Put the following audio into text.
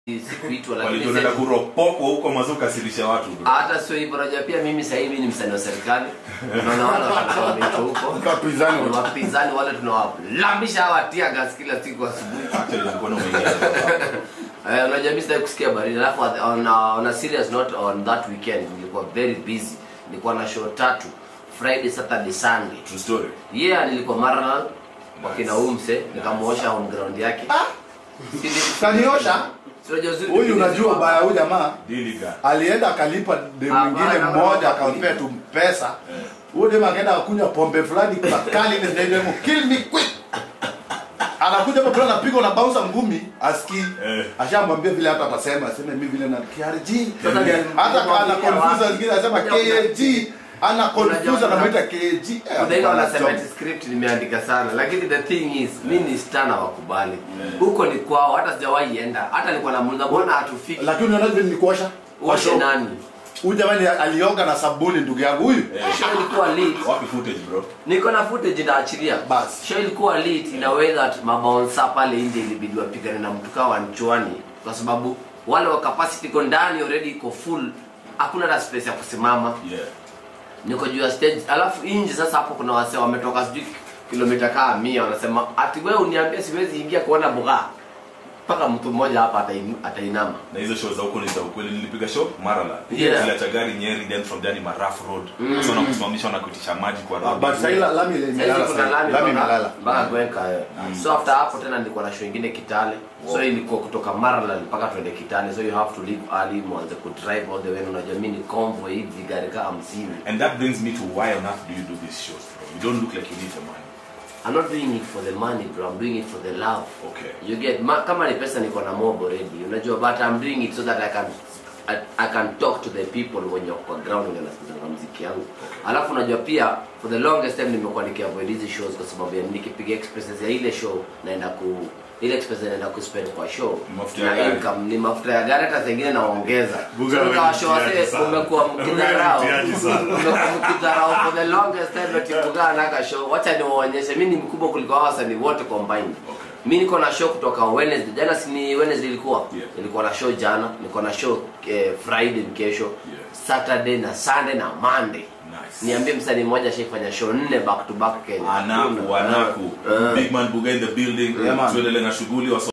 sikuitwa lakini walionana kuropoko huko mazoka silisha watu. Hata sio hivyo, unajua pia mimi sasa hivi ni msanii wa serikali. Unaona wale wanaoitwa huko wapinzani wale tunawalambisha hawatia gas kila siku asubuhi. Actually nilikuwa naongea. Unajua mimi sitaki kusikia baridi. Alafu on a serious note, on that weekend nilikuwa very busy. Nilikuwa na show 3 Friday, Saturday, Sunday. True story. Yeah, nilikuwa Maralal wakina Umse, nikamuosha on ground yake. Kaniosha? Huyu unajua baya huyu jamaa alienda akalipa demu mwingine mmoja akampea tu pesa. Huyo demu akaenda akunywa pombe fulani kwa kali ile demu kill me quick. Anakuja hapo anapiga na bounce ngumi aski. Ashamwambia vile hata atasema aseme mimi vile na KRG. Hata kana confuse zingine anasema KRG. Ana confuse na mwita KRG. Ndio wanasema script nimeandika sana, lakini the thing is mimi ni stana wakubali. Huko ni kwao, hata sijawahi enda. Hata nilikuwa namuuliza mbona hatufiki. Lakini unaona vile nilikuosha? Washe nani? Huyu jamani alioga na sabuni ndugu yangu huyu. Show ilikuwa lit. Wapi footage bro? Niko na footage ndaachilia. Bas. Show ilikuwa lit in a way that mabouncer pale nje ilibidi wapigane na mtu kawa nchwani kwa sababu wale wa capacity iko ndani already iko full. Hakuna hata space ya kusimama. Yeah. Niko juu ya stage, alafu nje sasa hapo kuna wasee wametoka sijui kilomita kama 100 wanasema ati wewe uniambie siwezi ingia kuona Bughaaa. Paka mtu mmoja hapa atainama. Na hizo shows za huko ni za ukweli. Nilipiga show Maralal. Yeah. Kila chagari Nyeri, then from there ni Rough Road. So na kusimamisha na kuitisha maji kwa road. But sasa lami imelala. Mpaka kuweka. So after hapo tena nilikuwa na show nyingine Kitale. So ilikuwa kutoka Maralal mpaka twende Kitale. So you have to leave early mwanze ku drive all the way. Unajua mimi ni convoy hivi gari kama 50. And that brings me to why on earth do you do these shows, bro? You don't look like you need the money. I'm not doing it for the money, bro. I'm doing it for the love. Okay. You get kama ni pesa niko na mob already. Unajua, but I'm doing it so that I can talk to the people when you're on ground when unasikiza muziki yangu. Alafu unajua pia for the longest time nimekuwa nikiavoid hizi shows kwa sababu ya nikipiga expenses ya ile show naenda ile expenses naenda ku spend kwa show. Na income ni mafuta ya gari hata zingine naongeza. Kwa show wase umekuwa mkidharau. Mkidharau for the longest time but Bughaaa naka show. Wacha niwaonyeshe mimi ni mkubwa kuliko hao wasanii wote combined. Mimi niko na show kutoka Wednesday. Jana si Wednesday ilikuwa. Nilikuwa na show jana, niko na show Friday kesho, Saturday na Sunday na Monday. Nice. Niambie msanii mmoja ashafanya show 4 back to back Kenya. Anaku. Big man Bughaaa in the building. Tuendelee na shughuli.